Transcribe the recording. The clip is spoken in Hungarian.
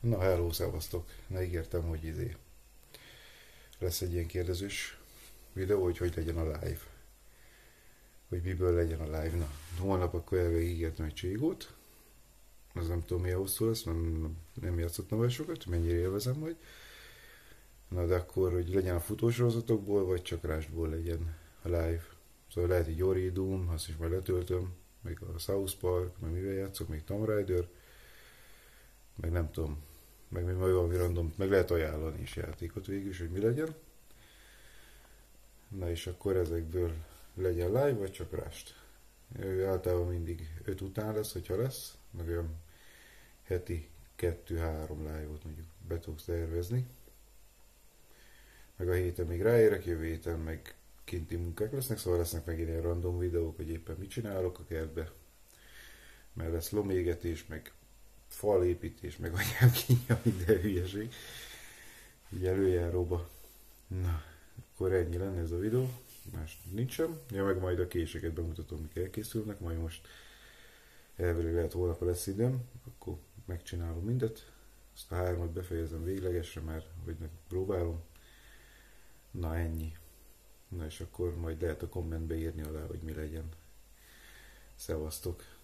Na, hello, szevasztok. Na, ígértem, hogy lesz egy ilyen kérdezős videó, hogy legyen a live. Hogy miből legyen a live. Na, holnap akkor elvég ígértem egy cségót. Az nem tudom milyen hosszú lesz, nem játszottam vele sokat, mennyire élvezem majd. Na, de akkor, hogy legyen a futósorozatokból, vagy csak rástból legyen a live. Szóval lehet egy Ori Doom, azt is majd letöltöm, meg a South Park, meg mivel játszok, még Tomb Raider, meg nem tudom, meg még majd valami random, meg lehet ajánlani is játékot végül is, hogy mi legyen. Na és akkor ezekből legyen live, vagy csak rást. Ő általában mindig 5 után lesz, hogyha lesz, meg olyan heti 2-3 live-ot mondjuk be tudok szervezni. Meg a héten még ráérek, jövő héten meg kinti munkák lesznek, szóval lesznek meg ilyen random videók, hogy éppen mit csinálok a kertbe. Mert lesz lomégetés, meg falépítés, meg anyám kínja, minden hülyeség. Így előjáróba. Na, akkor ennyi lenne ez a videó. Más nincsen. Ja, meg majd a késeket bemutatom, mik elkészülnek. Majd most elvileg lehet holnap lesz időm. Akkor megcsinálom mindet. Azt a 3-at befejezem véglegesre már, hogy próbálom. Na, ennyi. Na és akkor majd lehet a kommentbe írni alá, hogy mi legyen. Szevasztok!